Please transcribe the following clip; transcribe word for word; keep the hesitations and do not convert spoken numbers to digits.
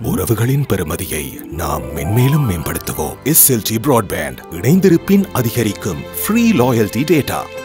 உறவுகளின் பெறுமதியை நாம் மென்மேலும் மேம்படுத்துவோம். S L T Broadband இணைந்திருப்பின் அதிகரிக்கும் ஃப்ரீ லாயல்டி டேட்டா.